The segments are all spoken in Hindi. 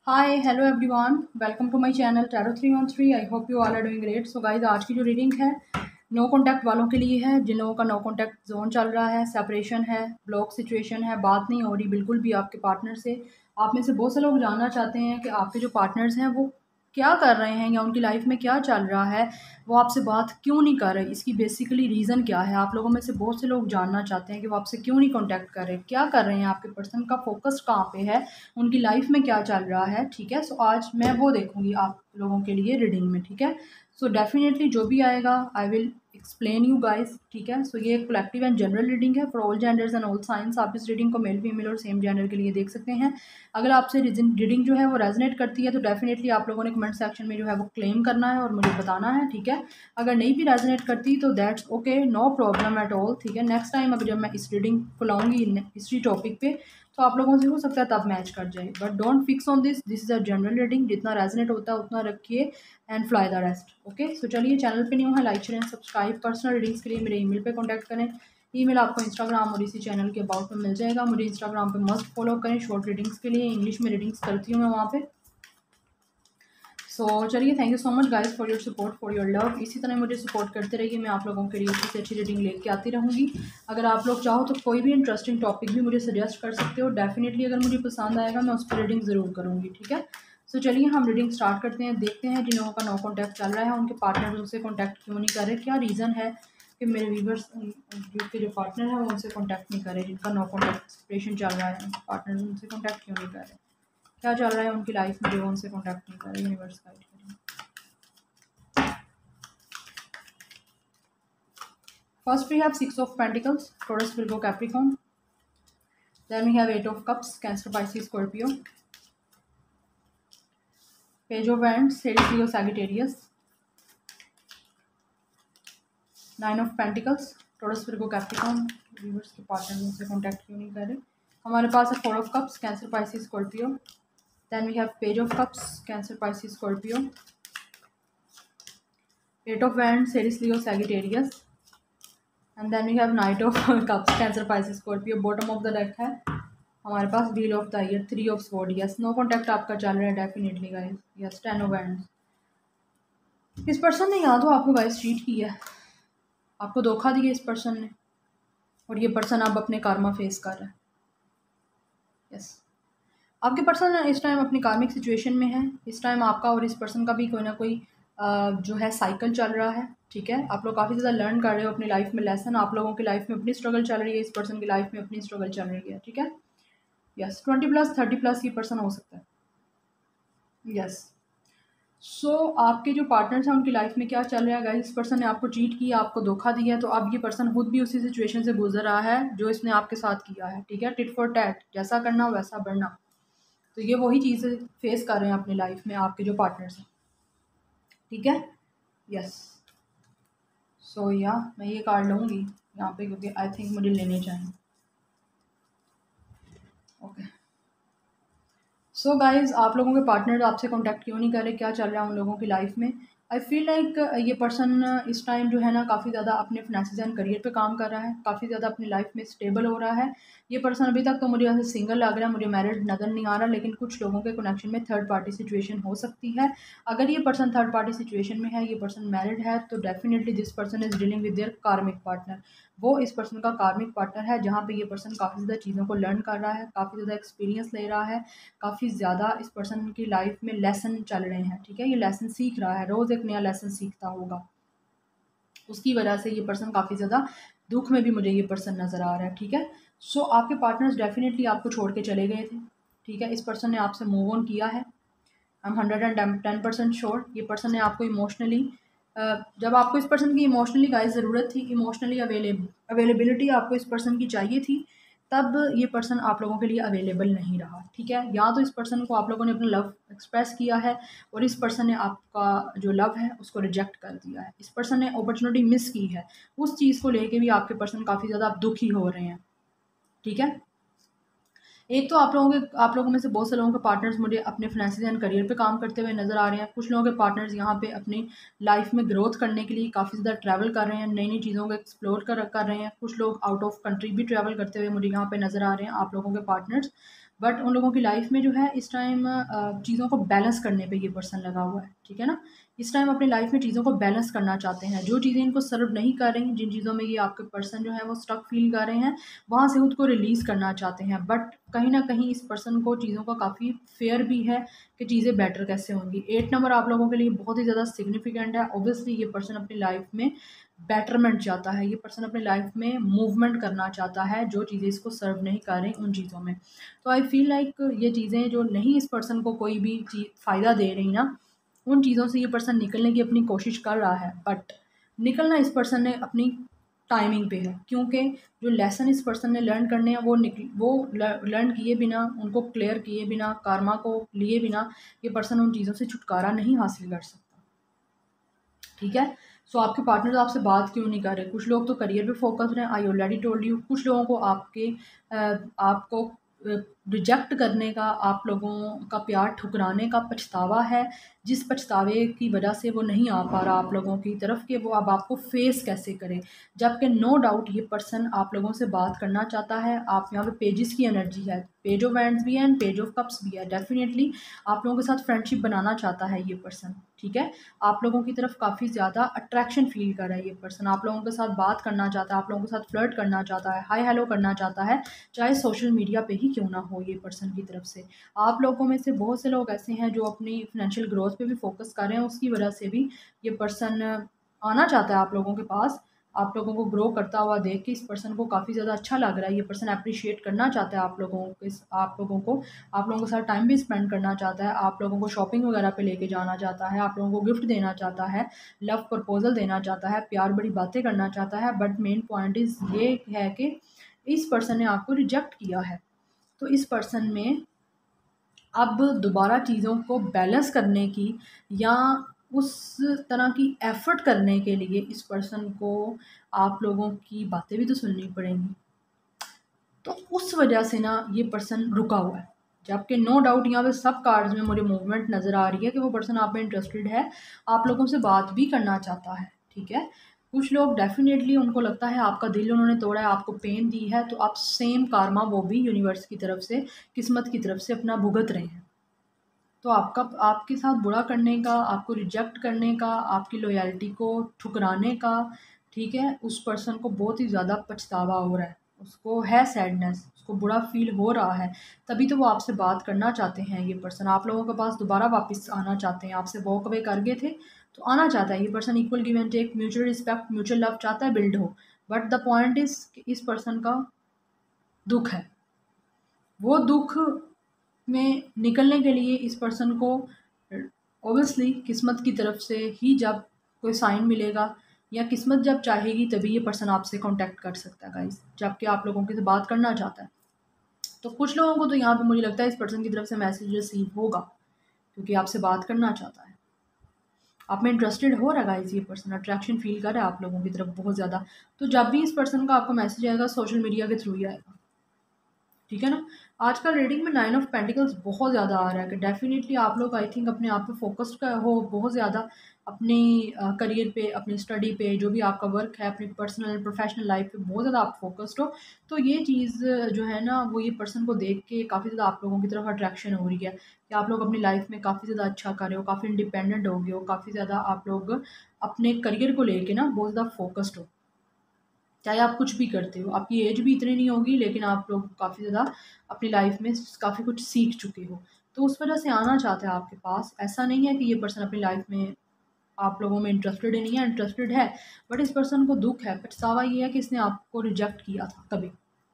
Hi hello everyone, welcome to my channel tarot 313। I hope you all are doing great. So guys, आज की जो रीडिंग है नो कॉन्टैक्ट वालों के लिए है, जिन लोगों का नो कॉन्टैक्ट जोन चल रहा है, सेपरेशन है, ब्लॉक सिचुएशन है, बात नहीं हो रही बिल्कुल भी आपके पार्टनर से। आप में से बहुत से लोग जानना चाहते हैं कि आपके जो पार्टनर्स हैं वो क्या कर रहे हैं या उनकी लाइफ में क्या चल रहा है, वो आपसे बात क्यों नहीं कर रहे, इसकी बेसिकली रीज़न क्या है। आप लोगों में से बहुत से लोग जानना चाहते हैं कि वो आपसे क्यों नहीं कॉन्टैक्ट कर रहे, क्या कर रहे हैं, आपके पर्सन का फोकस कहाँ पे है, उनकी लाइफ में क्या चल रहा है। ठीक है, सो आज मैं वो देखूंगी आप लोगों के लिए रीडिंग में। ठीक है, सो डेफिनेटली जो भी आएगा I will explain you guys. ठीक है, सो ये एक कलेक्टिव एंड जनरल रीडिंग है for all genders and all science. आप इस रीडिंग को मेल फीमेल और सेम जेंडर के लिए देख सकते हैं। अगर आपसे रीडिंग जो है वो रेजनेट करती है तो डेफिनेटली आप लोगों ने कमेंट सेक्शन में जो है वो क्लेम करना है और मुझे बताना है। ठीक है, अगर नहीं भी रेजनेट करती तो that's okay, no problem at all. ठीक है, नेक्स्ट टाइम अगर जब मैं इस रीडिंग को लाऊंगी इसी टॉपिक पे तो आप लोगों से हो सकता है तब मैच कर जाए, but don't fix on this is a general reading. जितना रेजनेट होता है उतना रखिए and fly the rest. Okay, so चलिए, चैनल पे न्यू है, like share and subscribe. Personal readings के लिए मेरे ईमेल पे कांटेक्ट करें। ईमेल आपको इंस्टाग्राम और इसी चैनल के अबाउट में मिल जाएगा। मुझे इंस्टाग्राम पे मस्ट फॉलो करें शॉर्ट रीडिंग्स के लिए, इंग्लिश में रीडिंग्स करती हूँ मैं वहाँ पे। सो चलिए, thank you so much guys for your support, for your love. इसी तरह मुझे सपोर्ट करते रहिए, मैं आप लोगों के लिए अच्छी से अच्छी रीडिंग लेके आती रहूँगी। अगर आप लोग चाहो तो कोई भी इंटरेस्टिंग टॉपिक भी मुझे सजेस्ट कर सकते हो। डेफिनेटली अगर मुझे पसंद आएगा मैं उस पर रीडिंग ज़रूर करूँगी। ठीक है, सो चलिए हम रीडिंग स्टार्ट करते हैं। देखते हैं जिन लोगों का नो कॉन्टैक्ट चल रहा है उनके पार्टनर उनसे कॉन्टैक्ट क्यों नहीं कर रहे, क्या रीज़न है कि मेरे व्यूवर्स के जो पार्टनर हैं वो उनसे कॉन्टैक्ट नहीं कर रहे, जिनका नो कॉन्टैक्ट सेपरेशन चल रहा है, पार्टनर उनसे कॉन्टैक्ट क्यों नहीं कर रहे, क्या चल रहा है उनकी लाइफ में जो उनसे कॉन्टैक्ट नहीं कर रहे। यूनिवर्स गाइड करें। First we have Six of Pentacles, Taurus, Virgo, Capricorn. Then we have Eight of Cups, Cancer, Pisces, Scorpio. Page of Wands, Aries, Leo, Sagittarius. Nine of Pentacles, Taurus, Virgo, Capricorn. Viewers के पार्टनर उनसे कॉन्टैक्ट क्यों नहीं कर रहे। हमारे पास है Four of Cups, Cancer, Pisces, Scorpio. Then we have Page of Cups, Cancer, Pisces, Scorpio. Eight of Wands, Aries, Leo, Sagittarius. And then we have knight of cups, cancer, pisces, scorpio. Bottom of the deck है हमारे पास wheel of the year, three of sword. Yes, no contact आपका चल रहा है definitely guys. Yes, ten of hands. इस पर्सन ने या तो आपको गाइस चीट किया है, आपको धोखा दिया इस पर्सन ने, और ये पर्सन अब अपने कार्मा फेस कर रहा है। यस, आपके पर्सन इस टाइम अपनी कार्मिक सिचुएशन में है। इस टाइम आपका और इस पर्सन का भी कोई ना कोई जो है साइकिल चल रहा है। ठीक है, आप लोग काफ़ी ज़्यादा लर्न कर रहे हो अपनी लाइफ में लेसन। आप लोगों की लाइफ में अपनी स्ट्रगल चल रही है, इस पर्सन की लाइफ में अपनी स्ट्रगल चल रही है। ठीक है, यस, 20+ 30+ ये पर्सन हो सकता है। यस, सो आपके जो पार्टनर्स हैं उनकी लाइफ में क्या चल रहा है गाइस। इस पर्सन ने आपको चीट किया, आपको धोखा दिया, तो अब ये पर्सन खुद भी उसी सिचुएशन से गुजर रहा है जो इसने आपके साथ किया है। ठीक है, टिट फॉर टैट, जैसा करना वैसा बढ़ना। तो ये वही चीज़ें फेस कर रहे हैं अपनी लाइफ में आपके जो पार्टनर्स हैं। ठीक है, यस, सो या मैं ये कार्ड लूँगी यहाँ पे क्योंकि आई थिंक मुझे लेने चाहिए। ओके, सो गाइज, आप लोगों के पार्टनर आपसे कांटेक्ट क्यों नहीं कर रहे, क्या चल रहा है उन लोगों की लाइफ में। आई फील लाइक ये पर्सन इस टाइम जो है ना काफ़ी ज़्यादा अपने फाइनेंसिस एंड करियर पे काम कर रहा है, काफ़ी ज़्यादा अपनी लाइफ में स्टेबल हो रहा है। ये पर्सन अभी तक तो मुझे ऐसे सिंगल लग रहा है, मुझे मैरिड नज़र नहीं आ रहा, लेकिन कुछ लोगों के कनेक्शन में थर्ड पार्टी सिचुएशन हो सकती है। अगर ये पर्सन थर्ड पार्टी सिचुएशन में है, ये पर्सन मैरिड है, तो definitely this person is dealing with their karmic partner. वो इस पर्सन का कार्मिक पार्टनर है, जहाँ पे ये पर्सन काफ़ी ज़्यादा चीज़ों को लर्न कर रहा है, काफ़ी ज़्यादा एक्सपीरियंस ले रहा है, काफ़ी ज़्यादा इस पर्सन की लाइफ में लेसन चल रहे हैं। ठीक है, ये लेसन सीख रहा है, रोज़ एक नया लेसन सीखता होगा, उसकी वजह से ये पर्सन काफ़ी ज़्यादा दुख में भी मुझे ये पर्सन नज़र आ रहा है। ठीक है, सो आपके पार्टनर्स डेफिनेटली आपको छोड़ के चले गए थे। ठीक है, इस पर्सन ने आपसे मूव ऑन किया है। आई एम 110% श्योर ये पर्सन ने आपको इमोशनली, जब आपको इस पर्सन की इमोशनली गाइस ज़रूरत थी, इमोशनली अवेलेबिलिटी आपको इस पर्सन की चाहिए थी, तब ये पर्सन आप लोगों के लिए अवेलेबल नहीं रहा। ठीक है, या तो इस पर्सन को आप लोगों ने अपना लव एक्सप्रेस किया है और इस पर्सन ने आपका जो लव है उसको रिजेक्ट कर दिया है। इस पर्सन ने अपॉर्चुनिटी मिस की है, उस चीज़ को लेके भी आपके पर्सन काफ़ी ज़्यादा आप दुखी हो रहे हैं। ठीक है, एक तो आप लोगों में से बहुत से लोगों के पार्टनर्स मुझे अपने फाइनेंशियल एंड करियर पे काम करते हुए नज़र आ रहे हैं। कुछ लोगों के पार्टनर्स यहाँ पे अपनी लाइफ में ग्रोथ करने के लिए काफ़ी ज़्यादा ट्रैवल कर रहे हैं, नई नई चीज़ों को एक्सप्लोर कर रहे हैं। कुछ लोग आउट ऑफ कंट्री भी ट्रैवल करते हुए मुझे यहाँ पे नज़र आ रहे हैं आप लोगों के पार्टनर्स। बट उन लोगों की लाइफ में जो है इस टाइम चीज़ों को बैलेंस करने पे ये पर्सन लगा हुआ है, ठीक है ना। इस टाइम अपनी लाइफ में चीज़ों को बैलेंस करना चाहते हैं। जो चीज़ें इनको सर्व नहीं कर रही, जिन चीज़ों में ये आपके पर्सन जो है वो स्टक फील कर रहे हैं, वहाँ से खुद को रिलीज़ करना चाहते हैं। बट कहीं न कहीं इस पर्सन को चीज़ों का काफ़ी फ़ियर भी है कि चीज़ें बेटर कैसे होंगी। 8 नंबर आप लोगों के लिए बहुत ही ज़्यादा सिग्निफिकेंट है। ऑब्वियसली ये पर्सन अपनी लाइफ में बेटरमेंट चाहता है, ये पर्सन अपनी लाइफ में मूवमेंट करना चाहता है, जो चीज़ें इसको सर्व नहीं कर रही उन चीज़ों में। तो आई फ़ील लाइक ये चीज़ें जो नहीं इस पर्सन को कोई भी चीज़ फ़ायदा दे रही ना, उन चीज़ों से ये पर्सन निकलने की अपनी कोशिश कर रहा है। बट निकलना इस पर्सन ने अपनी टाइमिंग पे है, क्योंकि जो लेसन इस पर्सन ने लर्न करने हैं वो लर्न किए बिना, उनको क्लियर किए बिना, कारमा को लिए बिना ये पर्सन उन चीज़ों से छुटकारा नहीं हासिल कर सकता, ठीक है। सो आपके पार्टनर आपसे बात क्यों नहीं कर रहे? कुछ लोग तो करियर पे फोकस हैं, आई ऑलरेडी टोल्ड यू। कुछ लोगों को आपको रिजेक्ट करने का, आप लोगों का प्यार ठुकराने का पछतावा है, जिस पछतावे की वजह से वो नहीं आ पा रहा आप लोगों की तरफ कि वो अब आपको फेस कैसे करे। जबकि नो डाउट ये पर्सन आप लोगों से बात करना चाहता है। आप यहाँ पे पेजेस की एनर्जी है, पेज ऑफ वैंड्स भी है एंड पेज ऑफ कप्स भी है। डेफिनेटली आप लोगों के साथ फ्रेंडशिप बनाना चाहता है ये पर्सन, ठीक है। आप लोगों की तरफ काफ़ी ज़्यादा अट्रैक्शन फ़ील कर रहा है ये पर्सन, आप लोगों के साथ बात करना चाहता है, आप लोगों के साथ फ्लर्ट करना चाहता है, हाय हेलो करना चाहता है, चाहे सोशल मीडिया पे ही क्यों ना हो ये पर्सन की तरफ से। आप लोगों में से बहुत से लोग ऐसे हैं जो अपनी फाइनेंशियल ग्रोथ पे भी फोकस कर रहे हैं, उसकी वजह से भी ये पर्सन आना चाहता है आप लोगों के पास। आप लोगों को ग्रो करता हुआ देख के इस पर्सन को काफ़ी ज़्यादा अच्छा लग रहा है। ये पर्सन अप्रिशिएट करना चाहता है आप लोगों के साथ टाइम भी स्पेंड करना चाहता है, आप लोगों को शॉपिंग वगैरह पे लेके जाना चाहता है, आप लोगों को गिफ्ट देना चाहता है, लव प्रपोज़ल देना चाहता है, प्यार बड़ी बातें करना चाहता है। बट मेन पॉइंट इज़ ये है कि इस पर्सन ने आपको रिजेक्ट किया है। तो इस पर्सन में अब दोबारा चीज़ों को बैलेंस करने की या उस तरह की एफ़र्ट करने के लिए इस पर्सन को आप लोगों की बातें भी तो सुननी पड़ेंगी। तो उस वजह से ना ये पर्सन रुका हुआ है। जबकि नो डाउट यहाँ पे सब कार्ड्स में मुझे मूवमेंट नज़र आ रही है कि वो पर्सन आप में इंटरेस्टेड है, आप लोगों से बात भी करना चाहता है, ठीक है। कुछ लोग डेफ़िनेटली उनको लगता है आपका दिल उन्होंने तोड़ा है, आपको पेन दी है, तो आप सेम कारमा वो भी यूनिवर्स की तरफ से, किस्मत की तरफ से अपना भुगत रहे हैं। तो आपके साथ बुरा करने का, आपको रिजेक्ट करने का, आपकी लॉयल्टी को ठुकराने का, ठीक है, उस पर्सन को बहुत ही ज़्यादा पछतावा हो रहा है। उसको है सैडनेस, उसको बुरा फ़ील हो रहा है, तभी तो वो आपसे बात करना चाहते हैं ये पर्सन। आप लोगों के पास दोबारा वापस आना चाहते हैं, आपसे वॉक अवे कर गए थे, तो आना चाहता है ये person. Equal give and take, mutual respect, mutual love चाहता है बिल्ड हो। बट द पॉइंट इज़ कि इस पर्सन का दुःख है। वो दुःख में निकलने के लिए इस पर्सन को ऑब्वियसली किस्मत की तरफ से ही जब कोई साइन मिलेगा या किस्मत जब चाहेगी तभी ये पर्सन आपसे कांटेक्ट कर सकता है गाइस, जबकि आप लोगों के से बात करना चाहता है। तो कुछ लोगों को तो यहाँ पे मुझे लगता है इस पर्सन की तरफ से मैसेज रिसीव होगा, क्योंकि आपसे बात करना चाहता है, आप में इंटरेस्टेड हो रहा है गाइस। ये पर्सन अट्रैक्शन फील कर रहा है आप लोगों की तरफ बहुत ज़्यादा। तो जब भी इस पर्सन का आपको मैसेज आएगा सोशल मीडिया के थ्रू ही आएगा, ठीक है ना। आजकल रीडिंग में 9 ऑफ पेंटिकल्स बहुत ज़्यादा आ रहा है कि डेफ़िनेटली आप लोग आई थिंक अपने आप पे फ़ोकस्ड का हो बहुत ज़्यादा, अपनी करियर पे, अपनी स्टडी पे, जो भी आपका वर्क है, अपनी पर्सनल प्रोफेशनल लाइफ पे बहुत ज़्यादा आप फ़ोकस्ड हो। तो ये चीज़ जो है ना वो ये पर्सन को देख के काफ़ी ज़्यादा आप लोगों की तरफ अट्रैक्शन हो रही है कि आप लोग अपनी लाइफ में काफ़ी ज़्यादा अच्छा कर रहे हो, काफ़ी इंडिपेंडेंट हो गए हो, काफ़ी ज़्यादा आप लोग अपने करियर को लेके ना बहुत ज़्यादा फ़ोकस्ड हो। चाहे आप कुछ भी करते हो, आपकी एज भी इतनी नहीं होगी, लेकिन आप लोग काफ़ी ज़्यादा अपनी लाइफ में काफ़ी कुछ सीख चुके हो। तो उस वजह से आना चाहता है आपके पास। ऐसा नहीं है कि ये पर्सन अपनी लाइफ में आप लोगों में इंटरेस्टेड ही नहीं है, इंटरेस्टेड है। बट इस पर्सन को दुःख है, पछतावा ये है कि इसने आपको रिजेक्ट किया था कभी।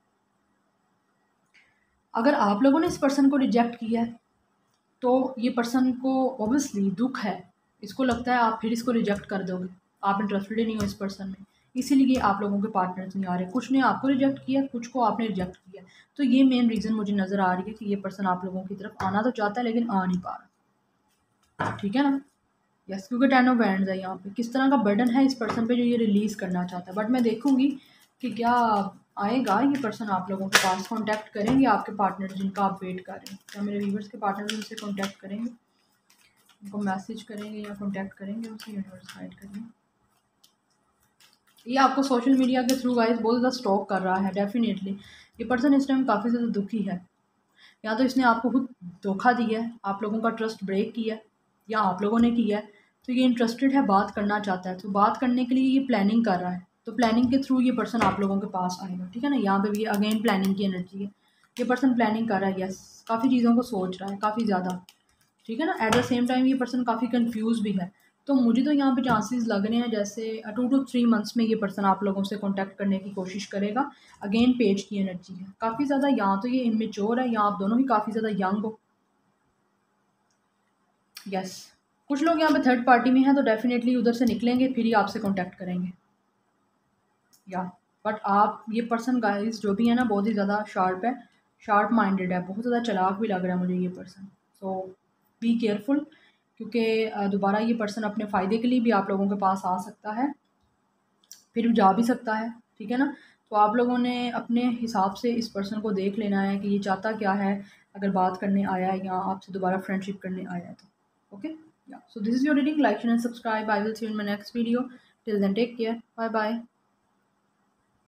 अगर आप लोगों ने इस पर्सन को रिजेक्ट किया है, तो ये पर्सन को ऑब्वियसली दुःख है। इसको लगता है आप फिर इसको रिजेक्ट कर दोगे, आप इंटरेस्टेड ही नहीं हो इस पर्सन में, इसीलिए आप लोगों के पार्टनर्स नहीं आ रहे। कुछ ने आपको रिजेक्ट किया, कुछ को आपने रिजेक्ट किया। तो ये मेन रीज़न मुझे नज़र आ रही है कि ये पर्सन आप लोगों की तरफ आना तो चाहता है लेकिन आ नहीं पा रहा, ठीक है ना। यस, क्योंकि 10 ऑफ वैंड्स है यहाँ पे। किस तरह का बर्डन है इस पर्सन पे जो ये रिलीज़ करना चाहता है। बट मैं देखूँगी कि क्या आएगा ये पर्सन आप लोगों के पास, कॉन्टैक्ट करेंगे आपके पार्टनर जिनका आप वेट कर रहे हैं। क्या मेरे व्यूवर्स के पार्टनर उनसे कॉन्टैक्ट करेंगे, उनको मैसेज करेंगे या कॉन्टैक्ट करेंगे, उनसे यूनिवर्स गाइड करेंगे। ये आपको सोशल मीडिया के थ्रू गाइस बहुत ज़्यादा स्टॉक कर रहा है। डेफिनेटली ये पर्सन इस टाइम काफ़ी ज़्यादा दुखी है। या तो इसने आपको खुद धोखा दिया है, आप लोगों का ट्रस्ट ब्रेक किया है, या आप लोगों ने किया है। तो ये इंटरेस्टेड है, बात करना चाहता है, तो बात करने के लिए ये प्लानिंग कर रहा है। तो प्लानिंग के थ्रू ये पर्सन आप लोगों के पास आएगा, ठीक है ना। यहाँ पे भी अगेन प्लानिंग की एनर्जी है, ये पर्सन प्लानिंग कर रहा है, यस, काफ़ी चीज़ों को सोच रहा है, काफ़ी ज़्यादा, ठीक है ना। एट द सेम टाइम ये पर्सन काफ़ी कंफ्यूज भी है। तो मुझे तो यहाँ पे चांसेस लग रहे हैं जैसे 2 to 3 मंथ्स में ये पर्सन आप लोगों से कांटेक्ट करने की कोशिश करेगा। अगेन पेज की एनर्जी है, काफ़ी ज़्यादा, यहाँ तो ये इमेच्योर है, यहाँ आप दोनों ही काफ़ी ज़्यादा यंग हो, यस। कुछ लोग यहाँ पे थर्ड पार्टी में हैं, तो डेफिनेटली उधर से निकलेंगे फिर ही आपसे कॉन्टैक्ट करेंगे, या बट आप ये पर्सन गाइस जो भी है ना बहुत ही ज़्यादा शार्प है, शार्प माइंडेड है, बहुत ज़्यादा चालाक भी लग रहा है मुझे ये पर्सन। सो बी केयरफुल, क्योंकि दोबारा ये पर्सन अपने फ़ायदे के लिए भी आप लोगों के पास आ सकता है, फिर जा भी सकता है, ठीक है ना। तो आप लोगों ने अपने हिसाब से इस पर्सन को देख लेना है कि ये चाहता क्या है, अगर बात करने आया है या आपसे दोबारा फ्रेंडशिप करने आया है तो। ओके, या so this is your reading, like and subscribe, I will see you in my next video, till then take care, bye bye.